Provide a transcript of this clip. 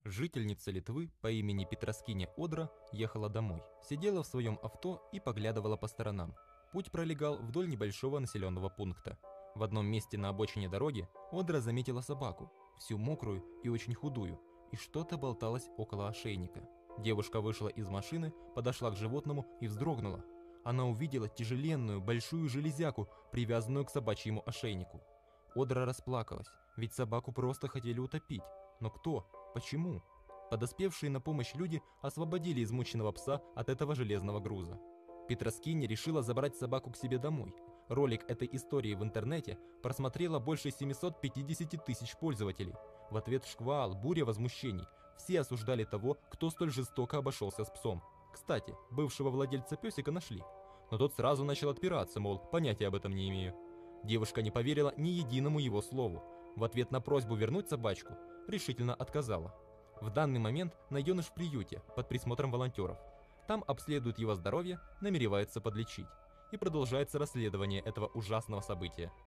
Жительница Литвы по имени Петроскиня Одра ехала домой. Сидела в своем авто и поглядывала по сторонам. Путь пролегал вдоль небольшого населенного пункта. В одном месте на обочине дороги Одра заметила собаку, всю мокрую и очень худую, и что-то болталось около ошейника. Девушка вышла из машины, подошла к животному и вздрогнула. Она увидела тяжеленную большую железяку, привязанную к собачьему ошейнику. Одра расплакалась, ведь собаку просто хотели утопить. Но кто? Почему? Подоспевшие на помощь люди освободили измученного пса от этого железного груза. Петроскиня решила забрать собаку к себе домой. Ролик этой истории в интернете просмотрело больше 750 тысяч пользователей. В ответ шквал, буря возмущений. Все осуждали того, кто столь жестоко обошелся с псом. Кстати, бывшего владельца песика нашли. Но тот сразу начал отпираться, мол, понятия об этом не имею. Девушка не поверила ни единому его слову. В ответ на просьбу вернуть собачку решительно отказала. В данный момент найденыш в приюте под присмотром волонтеров. Там обследуют его здоровье, намереваются подлечить. И продолжается расследование этого ужасного события.